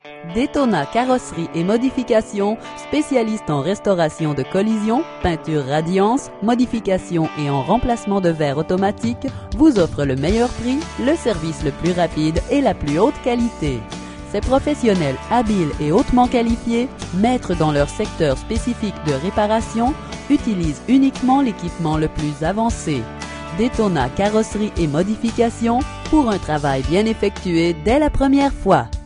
Daytona Carrosserie et Modification, spécialiste en restauration de collisions, peinture radiance, modification et en remplacement de verre automatique, vous offre le meilleur prix, le service le plus rapide et la plus haute qualité. Ces professionnels habiles et hautement qualifiés, maîtres dans leur secteur spécifique de réparation, utilisent uniquement l'équipement le plus avancé. Daytona Carrosserie et Modification pour un travail bien effectué dès la première fois.